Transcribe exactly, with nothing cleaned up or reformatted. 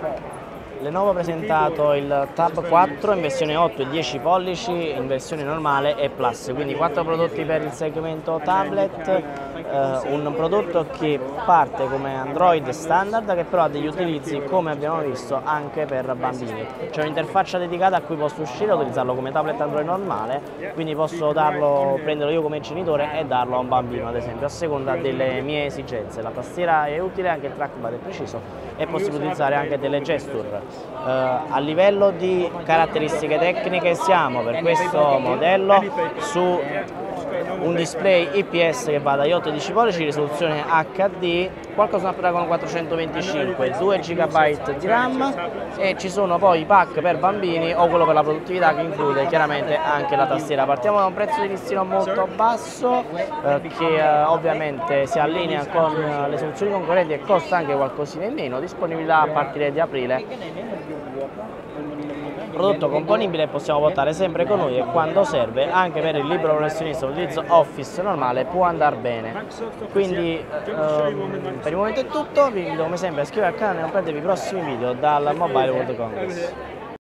Lenovo ha presentato il Tab quattro in versione otto e dieci pollici, in versione normale e Plus, quindi quattro prodotti per il segmento tablet, eh, un prodotto che parte come Android standard che però ha degli utilizzi, come abbiamo visto, anche per bambini. C'è un'interfaccia dedicata a cui posso uscire e utilizzarlo come tablet Android normale, quindi posso darlo, prenderlo io come genitore e darlo a un bambino ad esempio, a seconda delle mie esigenze. La tastiera è utile, anche il trackpad è preciso e possibile utilizzare anche delle gesture. Uh, a livello di caratteristiche tecniche siamo per questo modello su un display I P S che va dagli otto ai dieci pollici, risoluzione H D, qualcosa Snapdragon quattrocentoventicinque, due giga di RAM e ci sono poi i pack per bambini o quello per la produttività che include chiaramente anche la tastiera. Partiamo da un prezzo di listino molto basso eh, che eh, ovviamente si allinea con eh, le soluzioni concorrenti e costa anche qualcosina in meno, disponibilità a partire di aprile. Prodotto componibile e possiamo portare sempre con noi e quando serve, anche per il libero professionista, l'utilizzo Office normale può andare bene. Quindi ehm, per il momento è tutto, vi invito come sempre a iscrivervi al canale e non perdervi i prossimi video dal Mobile World Congress.